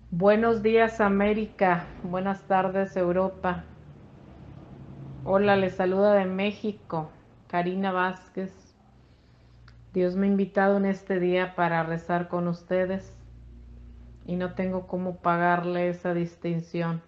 Buenos días, América. Buenas tardes, Europa. Hola, les saluda de México, Karina Vázquez. Dios me ha invitado en este día para rezar con ustedes y no tengo cómo pagarle esa distinción.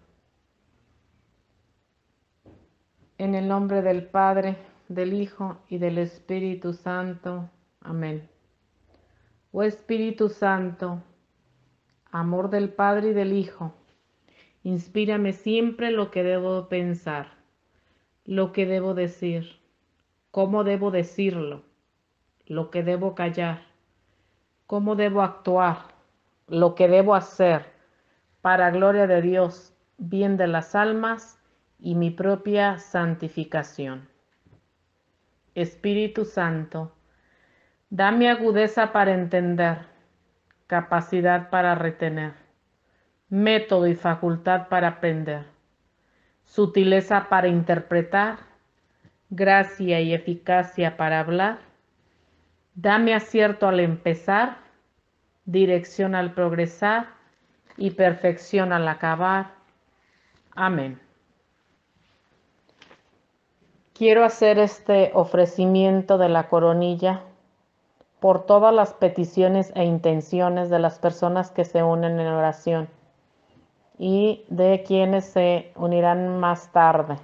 En el nombre del Padre, del Hijo y del Espíritu Santo. Amén. Oh Espíritu Santo, amor del Padre y del Hijo, inspírame siempre lo que debo pensar, lo que debo decir, cómo debo decirlo, lo que debo callar, cómo debo actuar, lo que debo hacer, para gloria de Dios, bien de las almas y mi propia santificación. Espíritu Santo, dame agudeza para entender, capacidad para retener, método y facultad para aprender, sutileza para interpretar, gracia y eficacia para hablar. Dame acierto al empezar, dirección al progresar y perfección al acabar. Amén. Quiero hacer este ofrecimiento de la coronilla por todas las peticiones e intenciones de las personas que se unen en oración y de quienes se unirán más tarde.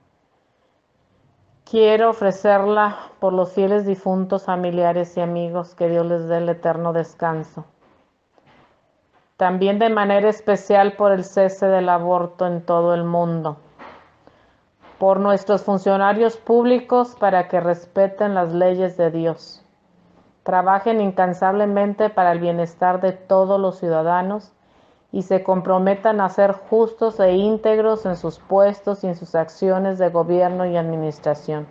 Quiero ofrecerla por los fieles difuntos, familiares y amigos, que Dios les dé el eterno descanso. También de manera especial por el cese del aborto en todo el mundo. Por nuestros funcionarios públicos para que respeten las leyes de Dios. Trabajen incansablemente para el bienestar de todos los ciudadanos y se comprometan a ser justos e íntegros en sus puestos y en sus acciones de gobierno y administración.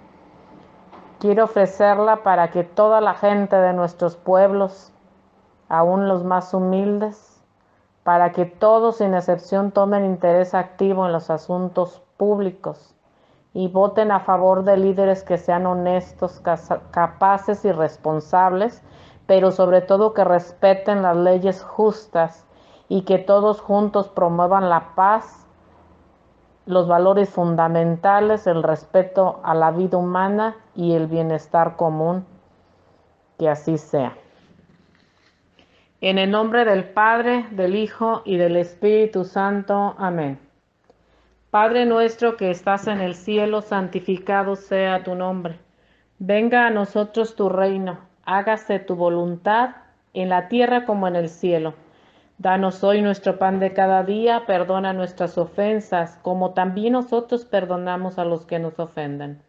Quiero ofrecerla para que toda la gente de nuestros pueblos, aún los más humildes, para que todos sin excepción tomen interés activo en los asuntos públicos y voten a favor de líderes que sean honestos, capaces y responsables, pero sobre todo que respeten las leyes justas y que todos juntos promuevan la paz, los valores fundamentales, el respeto a la vida humana y el bienestar común. Que así sea. En el nombre del Padre, del Hijo y del Espíritu Santo. Amén. Padre nuestro que estás en el cielo, santificado sea tu nombre. Venga a nosotros tu reino, hágase tu voluntad en la tierra como en el cielo. Danos hoy nuestro pan de cada día, perdona nuestras ofensas, como también nosotros perdonamos a los que nos ofenden.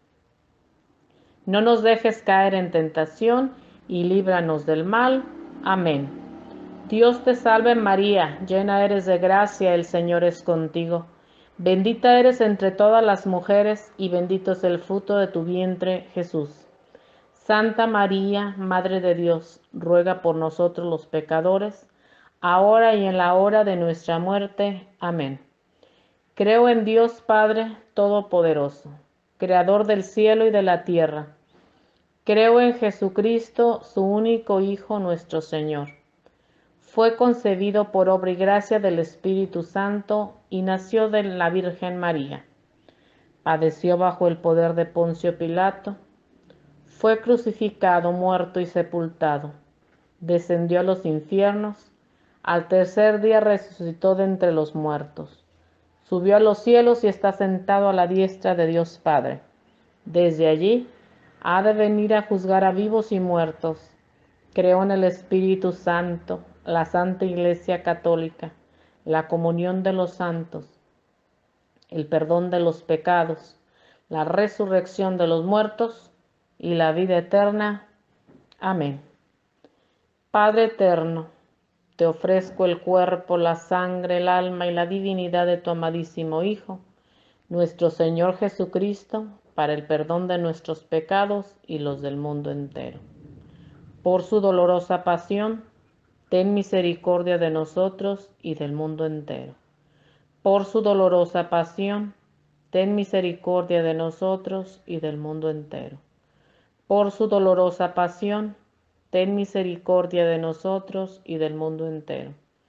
No nos dejes caer en tentación y líbranos del mal. Amén. Dios te salve María, llena eres de gracia, el Señor es contigo. Bendita eres entre todas las mujeres y bendito es el fruto de tu vientre, Jesús. Santa María, Madre de Dios, ruega por nosotros los pecadores, ahora y en la hora de nuestra muerte. Amén. Creo en Dios Padre Todopoderoso, Creador del cielo y de la tierra. Creo en Jesucristo, su único Hijo, nuestro Señor. Fue concebido por obra y gracia del Espíritu Santo y nació de la Virgen María. Padeció bajo el poder de Poncio Pilato. Fue crucificado, muerto y sepultado. Descendió a los infiernos. Al tercer día resucitó de entre los muertos. Subió a los cielos y está sentado a la diestra de Dios Padre. Desde allí ha de venir a juzgar a vivos y muertos. Creo en el Espíritu Santo, la Santa Iglesia Católica, la comunión de los santos, el perdón de los pecados, la resurrección de los muertos y la vida eterna. Amén. Padre eterno, te ofrezco el cuerpo, la sangre, el alma y la divinidad de tu amadísimo Hijo, nuestro Señor Jesucristo, para el perdón de nuestros pecados y los del mundo entero. Por su dolorosa pasión, ten misericordia de nosotros y del mundo entero. Por su dolorosa pasión, ten misericordia de nosotros y del mundo entero. Por su dolorosa pasión, ten misericordia de nosotros y del mundo entero.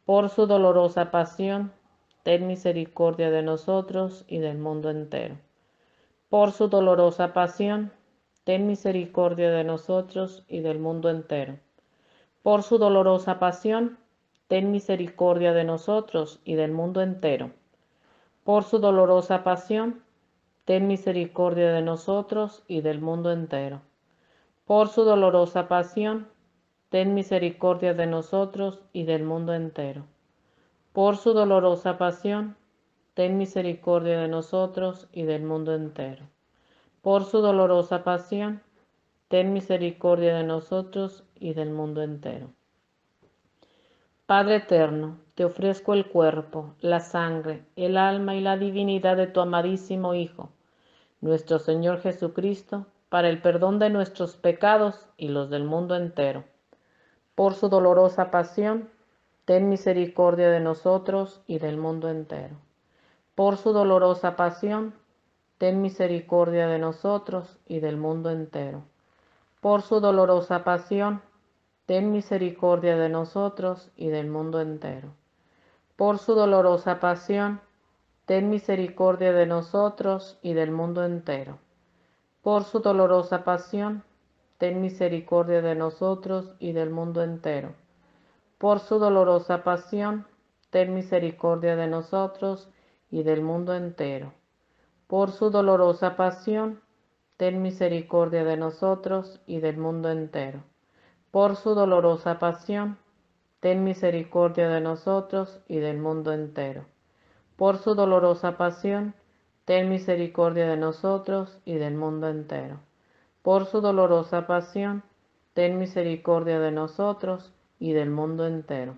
Por su dolorosa pasión, ten misericordia de nosotros y del mundo entero. Por su dolorosa pasión, ten misericordia de nosotros y del mundo entero. Por su dolorosa pasión, ten misericordia de nosotros y del mundo entero. Por su dolorosa pasión, ten misericordia de nosotros y del mundo entero. Por su dolorosa pasión, ten misericordia de nosotros y del mundo entero. Por su dolorosa pasión, ten misericordia de nosotros y del mundo entero. Por su dolorosa pasión, ten misericordia de nosotros y del mundo entero. Padre eterno, te ofrezco el cuerpo, la sangre, el alma y la divinidad de tu amadísimo Hijo, nuestro Señor Jesucristo, para el perdón de nuestros pecados y los del mundo entero. Por su dolorosa pasión, ten misericordia de nosotros y del mundo entero. Por su dolorosa pasión, ten misericordia de nosotros y del mundo entero. Por su dolorosa pasión, ten misericordia de nosotros y del mundo entero. Por su dolorosa pasión, ten misericordia de nosotros y del mundo entero. Por su dolorosa pasión, ten misericordia de nosotros y del mundo entero. Por su dolorosa pasión, ten misericordia de nosotros y del mundo entero. Por su dolorosa pasión, ten misericordia de nosotros y del mundo entero. Por su dolorosa pasión, ten misericordia de nosotros y del mundo entero. Por su dolorosa pasión, ten misericordia de nosotros y del mundo entero. Por su dolorosa pasión, ten misericordia de nosotros y del mundo entero.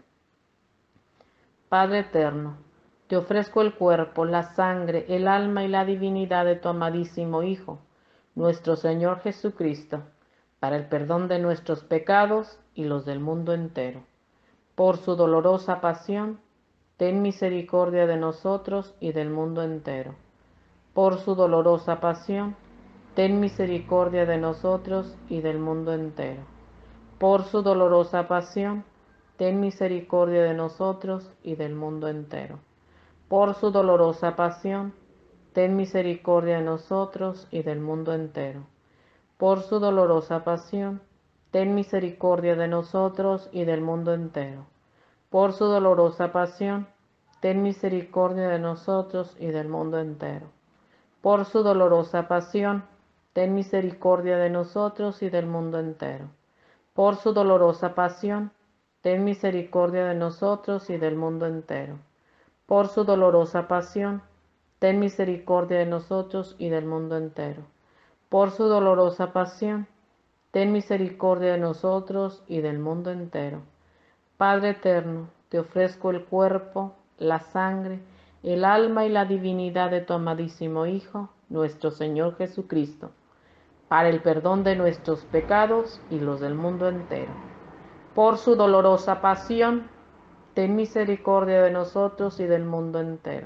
Padre eterno, te ofrezco el cuerpo, la sangre, el alma y la divinidad de tu amadísimo Hijo, nuestro Señor Jesucristo, para el perdón de nuestros pecados y los del mundo entero. Por su dolorosa pasión, ten misericordia de nosotros y del mundo entero. Por su dolorosa pasión, ten misericordia de nosotros y del mundo entero. Por su dolorosa pasión, ten misericordia de nosotros y del mundo entero. Por su dolorosa pasión, ten misericordia de nosotros y del mundo entero. Por su dolorosa pasión, ten misericordia de nosotros y del mundo entero. Por su dolorosa pasión, ten misericordia de nosotros y del mundo entero. Por su dolorosa pasión, ten misericordia de nosotros y del mundo entero. Por su dolorosa pasión, ten misericordia de nosotros y del mundo entero. Por su dolorosa pasión, ten misericordia de nosotros y del mundo entero. Por su dolorosa pasión, ten misericordia de nosotros y del mundo entero. Padre eterno, te ofrezco el cuerpo, la sangre, el alma y la divinidad de tu amadísimo Hijo, nuestro Señor Jesucristo, para el perdón de nuestros pecados y los del mundo entero. Por su dolorosa pasión, ten misericordia de nosotros y del mundo entero.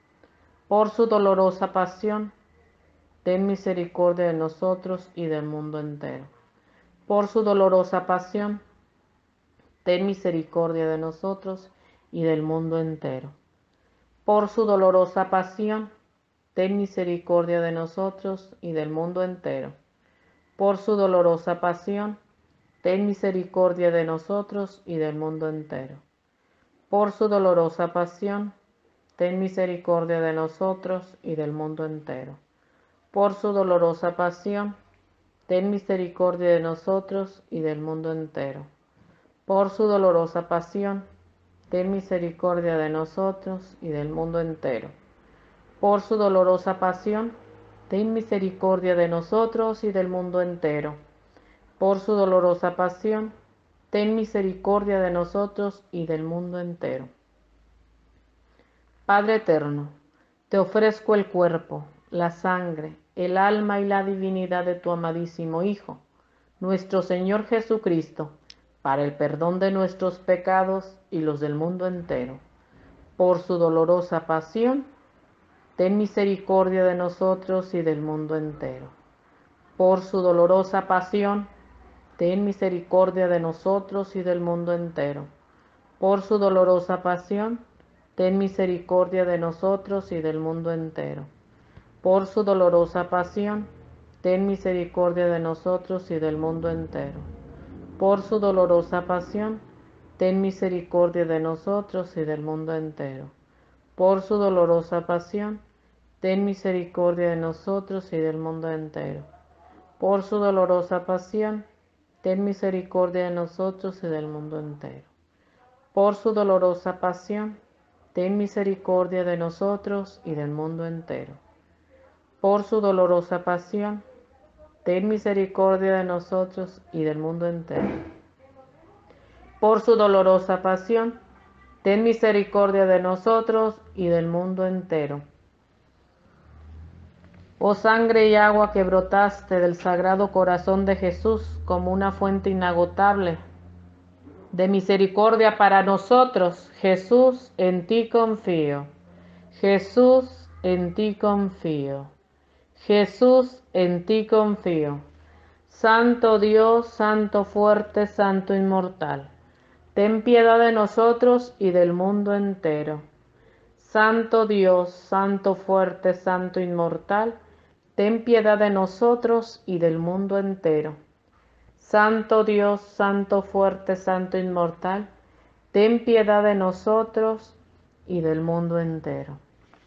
Por su dolorosa pasión, ten misericordia de nosotros y del mundo entero. Por su dolorosa pasión, ten misericordia de nosotros y del mundo entero. Por su dolorosa pasión, ten misericordia de nosotros y del mundo entero. Por su dolorosa pasión, ten misericordia de nosotros y del mundo entero. Por su dolorosa pasión, ten misericordia de nosotros y del mundo entero. Por su dolorosa pasión, ten misericordia de nosotros y del mundo entero. Por su dolorosa pasión, ten misericordia de nosotros y del mundo entero. Por su dolorosa pasión, ten misericordia de nosotros y del mundo entero. Por su dolorosa pasión, ten misericordia de nosotros y del mundo entero. Padre eterno, te ofrezco el cuerpo, la sangre, el alma y la divinidad de tu amadísimo Hijo, nuestro Señor Jesucristo, para el perdón de nuestros pecados y los del mundo entero. Por su dolorosa pasión, ten misericordia de nosotros y del mundo entero. Por su dolorosa pasión, ten misericordia de nosotros y del mundo entero. por su dolorosa pasión, ten misericordia de nosotros y del mundo entero. Por su dolorosa pasión, ten misericordia de nosotros y del mundo entero. Por su dolorosa pasión, ten misericordia de nosotros y del mundo entero. Por su dolorosa pasión, ten misericordia de nosotros y del mundo entero. Por su dolorosa pasión, ten misericordia de nosotros y del mundo entero. Por su dolorosa pasión, ten misericordia de nosotros y del mundo entero. Por su dolorosa pasión, ten misericordia de nosotros y del mundo entero. Por su dolorosa pasión, ten misericordia de nosotros y del mundo entero. Oh sangre y agua que brotaste del Sagrado Corazón de Jesús como una fuente inagotable de misericordia para nosotros, Jesús, en ti confío. Jesús, en ti confío. Jesús, en ti confío. Santo Dios, Santo fuerte, Santo inmortal, ten piedad de nosotros y del mundo entero. Santo Dios, Santo fuerte, Santo inmortal, ten piedad de nosotros y del mundo entero. Santo Dios, Santo fuerte, Santo inmortal, ten piedad de nosotros y del mundo entero.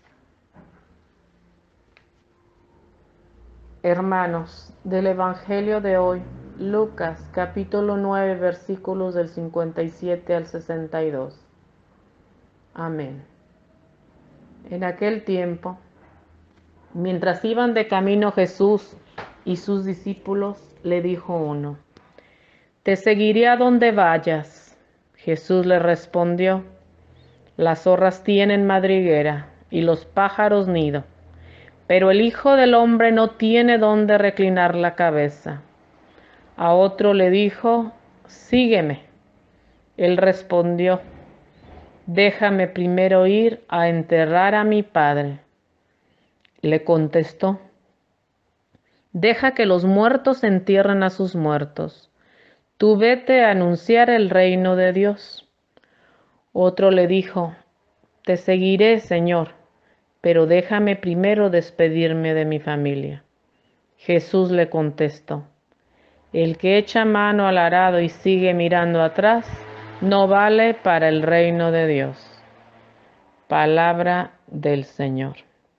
Hermanos, del Evangelio de hoy, Lucas capítulo 9 versículos del 57 al 62. Amén. En aquel tiempo, mientras iban de camino Jesús y sus discípulos, le dijo uno: Te seguiré a donde vayas. Jesús le respondió: Las zorras tienen madriguera y los pájaros nido, pero el Hijo del Hombre no tiene dónde reclinar la cabeza. A otro le dijo: Sígueme. Él respondió: Déjame primero ir a enterrar a mi padre. Le contestó: Deja que los muertos entierren a sus muertos. Tú vete a anunciar el reino de Dios. Otro le dijo: Te seguiré, Señor, pero déjame primero despedirme de mi familia. Jesús le contestó: El que echa mano al arado y sigue mirando atrás, no vale para el reino de Dios. Palabra del Señor.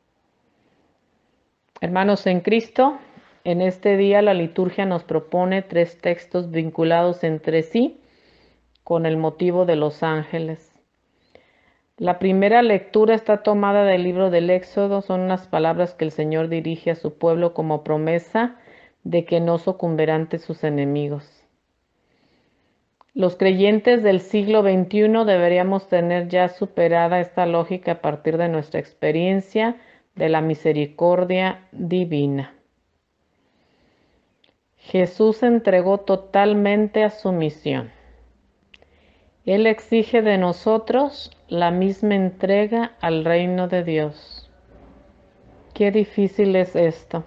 Hermanos en Cristo, en este día la liturgia nos propone 3 textos vinculados entre sí con el motivo de los ángeles. La primera lectura está tomada del libro del Éxodo, son unas palabras que el Señor dirige a su pueblo como promesa de que no sucumbirán ante sus enemigos. Los creyentes del siglo XXI deberíamos tener ya superada esta lógica a partir de nuestra experiencia de la misericordia divina. Jesús se entregó totalmente a su misión. Él exige de nosotros la misma entrega al reino de Dios. Qué difícil es esto.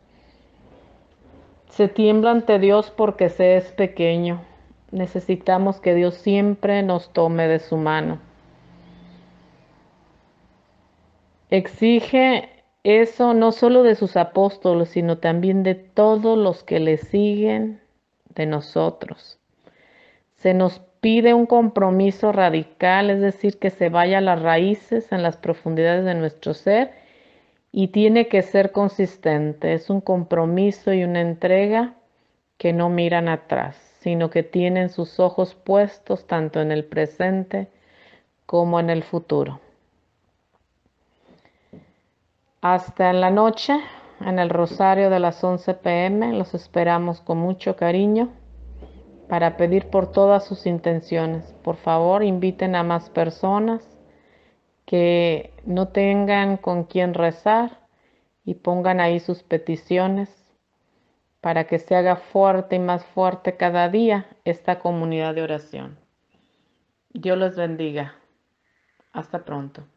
Se tiembla ante Dios porque se es pequeño. Necesitamos que Dios siempre nos tome de su mano. Exige eso no solo de sus apóstoles, sino también de todos los que le siguen, de nosotros. Se nos pide un compromiso radical, es decir, que se vaya a las raíces, en las profundidades de nuestro ser, y tiene que ser consistente. Es un compromiso y una entrega que no miran atrás, sino que tienen sus ojos puestos tanto en el presente como en el futuro. Hasta en la noche, en el rosario de las 11 p.m., los esperamos con mucho cariño para pedir por todas sus intenciones. Por favor, inviten a más personas que no tengan con quién rezar y pongan ahí sus peticiones para que se haga fuerte y más fuerte cada día esta comunidad de oración. Dios les bendiga. Hasta pronto.